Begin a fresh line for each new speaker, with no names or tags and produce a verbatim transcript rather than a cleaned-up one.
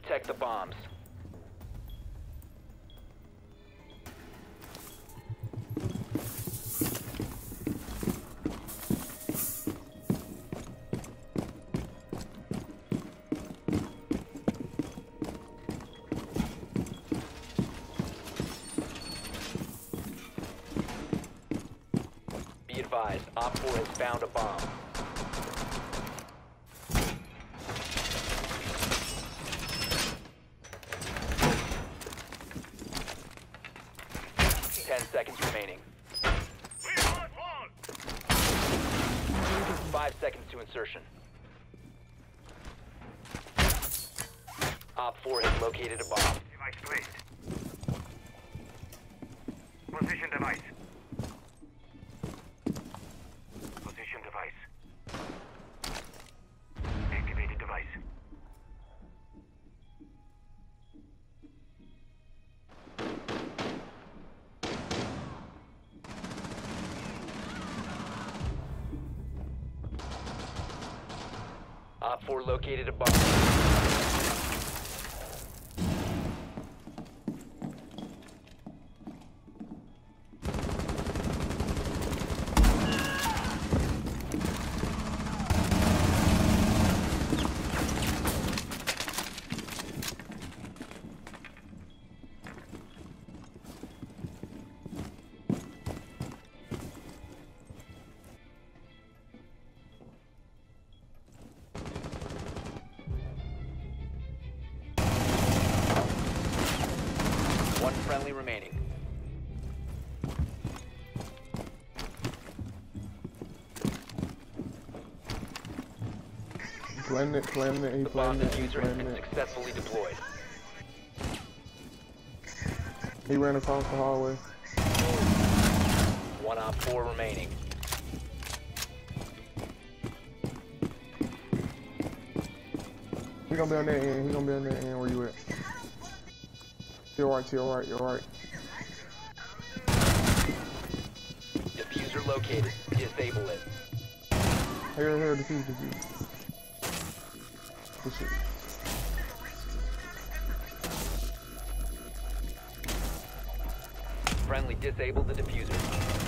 protect the bombs. Be advised, Op four has found a bomb. Ten seconds remaining. Five seconds to insertion. Op four has located a bomb.
Device placed. Position device. Position device. Activated device.
Op four located a bomb. One friendly remaining.
Planning it, planning it, he
The bomb
planning it, he
diffuser has
planning
been
it.
successfully deployed.
He ran across the hallway.
One Op four remaining.
He gonna be on that end, he gonna be on that end, where you at? To your right, to your right, your right.
Diffuser located. Disable it.
Here, here, defuse, defuse. Good shit.
Friendly disabled the diffuser.